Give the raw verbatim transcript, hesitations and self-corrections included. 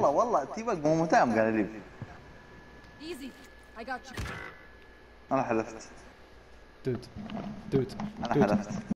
والله والله تي بق مو مهتم قال لي. انا حلفت دود دود انا دود حلفت